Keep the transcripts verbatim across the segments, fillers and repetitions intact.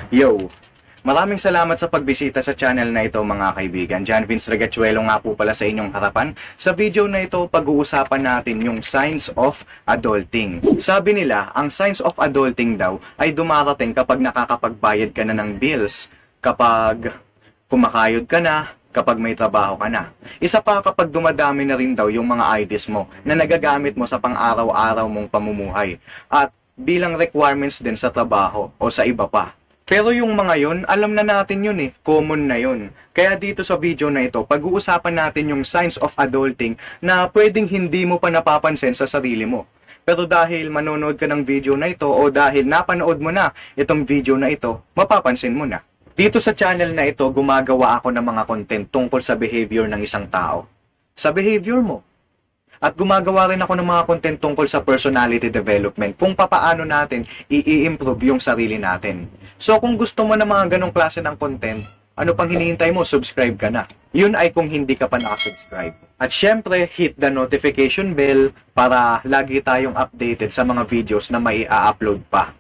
Yo! Maraming salamat sa pagbisita sa channel na ito mga kaibigan. Jan Vince Regachuelo nga po pala sa inyong harapan. Sa video na ito, pag-uusapan natin yung signs of adulting. Sabi nila, ang signs of adulting daw ay dumarating kapag nakakapagbayad ka na ng bills, kapag kumakayod ka na, kapag may trabaho ka na. Isa pa kapag dumadami na rin daw yung mga I Ds mo na nagagamit mo sa pang-araw-araw mong pamumuhay at bilang requirements din sa trabaho o sa iba pa. Pero yung mga yun, alam na natin yun eh. Common na yun. Kaya dito sa video na ito, pag-uusapan natin yung signs of adulting na pwedeng hindi mo pa napapansin sa sarili mo. Pero dahil manonood ka ng video na ito o dahil napanood mo na itong video na ito, mapapansin mo na. Dito sa channel na ito, gumagawa ako ng mga content tungkol sa behavior ng isang tao. Sa behavior mo. At gumagawa rin ako ng mga content tungkol sa personality development, kung papaano natin i-improve yung sarili natin. So kung gusto mo ng mga ganong klase ng content, ano pang hinihintay mo? Subscribe ka na. Yun ay kung hindi ka pa nakasubscribe. At syempre, hit the notification bell para lagi tayong updated sa mga videos na may i-upload pa.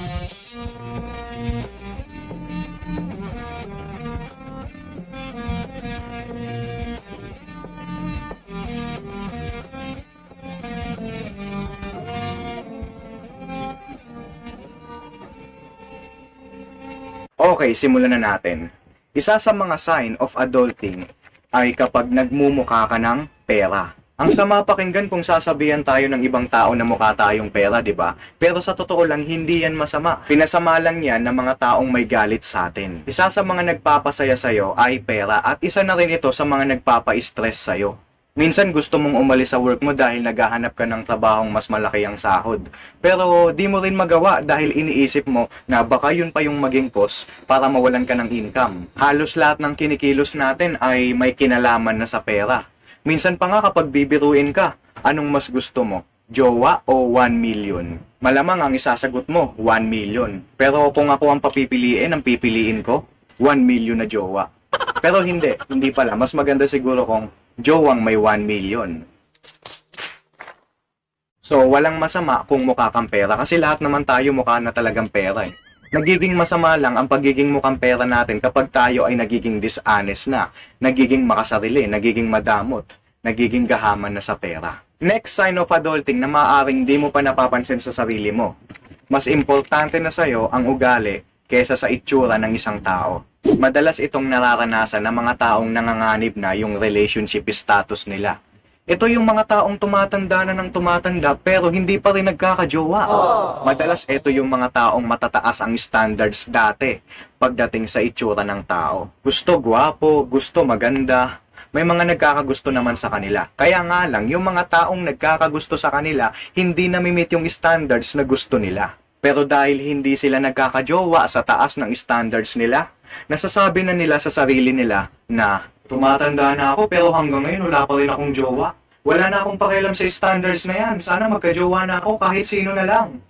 Okay, simulan na natin. Isa sa mga sign of adulting ay kapag nagmumukha ka ng pera. Ang sama pakinggan kung sasabihan tayo ng ibang tao na mukha tayong pera, di ba? Pero sa totoo lang, hindi yan masama. Pinasama lang yan ng mga taong may galit sa atin. Isa sa mga nagpapasaya sa'yo ay pera at isa na rin ito sa mga nagpapa-stress sa'yo. Minsan gusto mong umalis sa work mo dahil naghahanap ka ng trabahong mas malaki ang sahod. Pero di mo rin magawa dahil iniisip mo na baka yun pa yung maging cause para mawalan ka ng income. Halos lahat ng kinikilos natin ay may kinalaman na sa pera. Minsan pa nga kapag bibiruin ka, anong mas gusto mo? Jowa o one million? Malamang ang isasagot mo, one million. Pero kung ako ang papipiliin, ang pipiliin ko, one million na jowa. Pero hindi, hindi pala. Mas maganda siguro kung jowang may one million. So, walang masama kung mukha kang pera kasi lahat naman tayo mukha na talagang pera eh. Nagiging masama lang ang pagiging mukhang pera natin kapag tayo ay nagiging dishonest na, nagiging makasarili, nagiging madamot, nagiging gahaman na sa pera. Next sign of adulting na maaaring di mo pa napapansin sa sarili mo. Mas importante na sa'yo ang ugali kaysa sa itsura ng isang tao. Madalas itong nararanasan ng mga taong nanganganib na yung relationship status nila. Ito yung mga taong tumatanda na ng tumatanda pero hindi pa rin nagkakajowa. Madalas ito yung mga taong matataas ang standards dati pagdating sa itsura ng tao. Gusto gwapo, gusto maganda, may mga nagkakagusto naman sa kanila. Kaya nga lang, yung mga taong nagkakagusto sa kanila, hindi namimit yung standards na gusto nila. Pero dahil hindi sila nagkakajowa sa taas ng standards nila, nasasabi na nila sa sarili nila na tumatanda na ako pero hanggang ngayon wala pa rin akong jowa. Wala na akong pakialam sa standards na yan. Sana magkajowa na ako kahit sino na lang.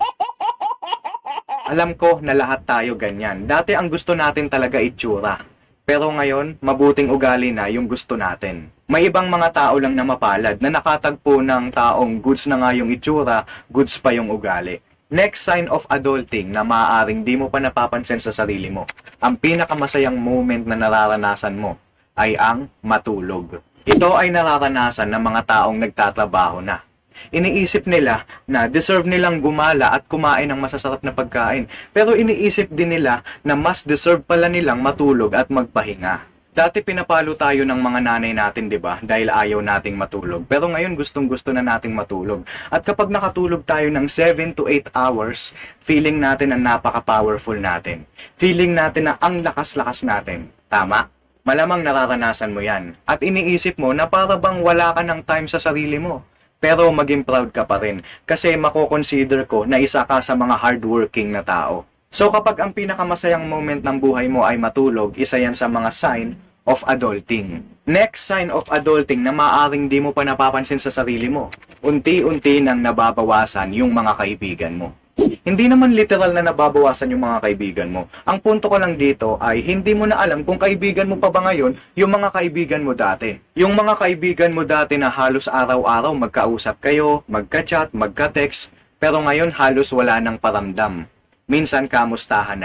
Alam ko na lahat tayo ganyan. Dati ang gusto natin talaga itsura. Pero ngayon, mabuting ugali na yung gusto natin. May ibang mga tao lang na mapalad na nakatagpo ng taong goods na nga yung itsura, goods pa yung ugali. Next sign of adulting na maaaring di mo pa napapansin sa sarili mo. Ang pinakamasayang moment na nararanasan mo ay ang matulog. Ito ay nararanasan ng mga taong nagtatrabaho na. Iniisip nila na deserve nilang gumala at kumain ng masasarap na pagkain. Pero iniisip din nila na mas deserve pala nilang matulog at magpahinga. Dati pinapalo tayo ng mga nanay natin, 'di ba? Dahil ayaw nating matulog. Pero ngayon gustong-gusto na nating matulog. At kapag nakatulog tayo ng seven to eight hours, feeling natin na napaka-powerful natin. Feeling natin na ang lakas-lakas natin. Tama? Malamang nararanasan mo 'yan. At iniisip mo na para bang wala ka ng time sa sarili mo. Pero maging proud ka pa rin kasi mako-consider ko na isa ka sa mga hardworking na tao. So kapag ang pinakamasayang moment ng buhay mo ay matulog, isa yan sa mga sign of adulting. Next sign of adulting na maaaring di mo pa napapansin sa sarili mo. Unti-unti nang nababawasan yung mga kaibigan mo. Hindi naman literal na nababawasan yung mga kaibigan mo. Ang punto ko lang dito ay hindi mo na alam kung kaibigan mo pa ba ngayon yung mga kaibigan mo dati. Yung mga kaibigan mo dati na halos araw-araw magkausap kayo, magka-chat, magka-text, pero ngayon halos wala nang paramdam. Minsan kamustahan na lang.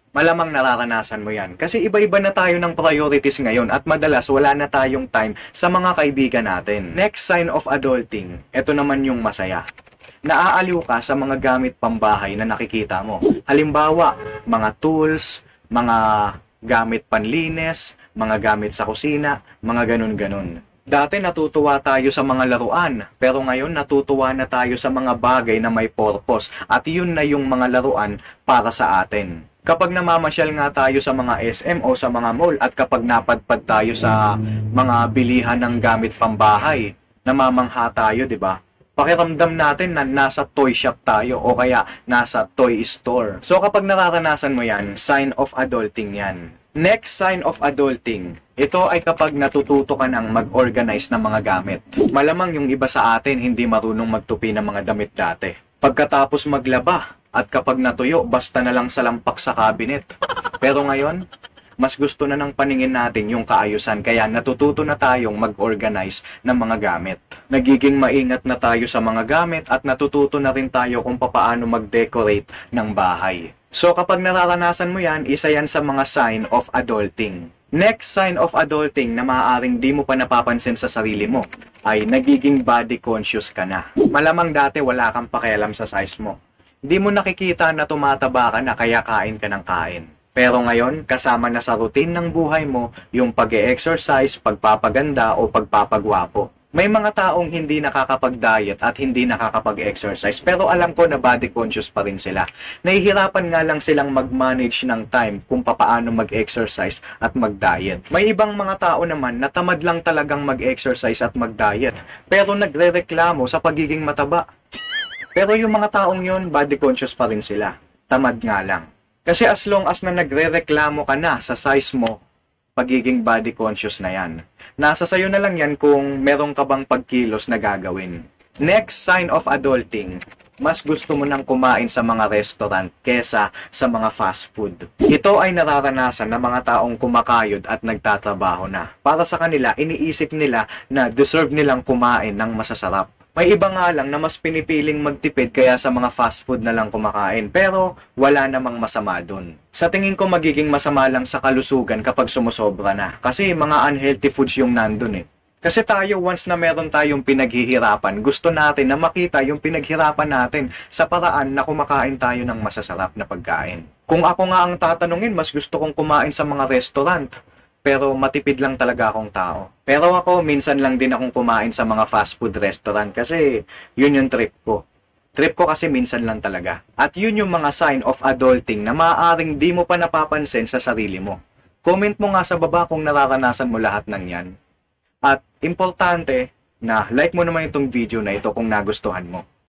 Malamang nararanasan mo yan. Kasi iba-iba na tayo ng priorities ngayon at madalas wala na tayong time sa mga kaibigan natin. Next sign of adulting, ito naman yung masaya. Naaaliw ka sa mga gamit pambahay na nakikita mo. Halimbawa, mga tools, mga gamit panlinis, mga gamit sa kusina, mga ganun-ganun. Dati natutuwa tayo sa mga laruan, pero ngayon natutuwa na tayo sa mga bagay na may purpose at yun na yung mga laruan para sa atin. Kapag namamasyal nga tayo sa mga S M o sa mga mall at kapag napadpad tayo sa mga bilihan ng gamit pambahay, namamangha tayo, di ba? Pakiramdam natin na nasa toy shop tayo o kaya nasa toy store. So kapag nararanasan mo yan, sign of adulting yan. Next sign of adulting, ito ay kapag natututo ka ng mag-organize ng mga gamit. Malamang yung iba sa atin hindi marunong magtupi ng mga damit dati. Pagkatapos maglaba at kapag natuyo, basta na lang salampak sa cabinet. Pero ngayon, mas gusto na ng paningin natin yung kaayusan kaya natututo na tayong mag-organize ng mga gamit. Nagiging maingat na tayo sa mga gamit at natututo na rin tayo kung paano mag-decorate ng bahay. So kapag nararanasan mo yan, isa yan sa mga sign of adulting. Next sign of adulting na maaaring di mo pa napapansin sa sarili mo ay nagiging body conscious ka na. Malamang dati wala kang pakialam sa size mo. Di mo nakikita na tumataba ka na kaya kain ka ng kain. Pero ngayon, kasama na sa routine ng buhay mo yung pag-e-exercise, pagpapaganda o pagpapagwapo. May mga taong hindi nakakapag-diet at hindi nakakapag-exercise pero alam ko na body conscious pa rin sila. Nahihirapan nga lang silang mag-manage ng time kung papaano mag-exercise at mag-diet. May ibang mga tao naman na tamad lang talagang mag-exercise at mag-diet pero nagre-reklamo sa pagiging mataba. Pero yung mga taong yun, body conscious pa rin sila. Tamad nga lang. Kasi as long as na nagre-reklamo ka na sa size mo, pagiging body conscious na yan. Nasa sayo na lang yan kung meron ka bang pagkilos na gagawin. Next sign of adulting, mas gusto mo nang kumain sa mga restaurant kesa sa mga fast food. Ito ay nararanasan ng mga taong kumakayod at nagtatrabaho na. Para sa kanila, iniisip nila na deserve nilang kumain ng masasarap. May iba nga lang na mas pinipiling magtipid kaya sa mga fast food na lang kumakain. Pero wala namang masama dun. Sa tingin ko magiging masama lang sa kalusugan kapag sumusobra na. Kasi mga unhealthy foods yung nandun eh. Kasi tayo once na meron tayong pinaghihirapan, gusto natin na makita yung pinaghirapan natin sa paraan na kumakain tayo ng masasarap na pagkain. Kung ako nga ang tatanungin, mas gusto kong kumain sa mga restaurant. Pero matipid lang talaga akong tao. Pero ako, minsan lang din akong kumain sa mga fast food restaurant kasi yun yung trip ko. Trip ko kasi minsan lang talaga. At yun yung mga sign of adulting na maaaring di mo pa napapansin sa sarili mo. Comment mo nga sa baba kung nararanasan mo lahat ng yan. At importante na like mo naman itong video na ito kung nagustuhan mo.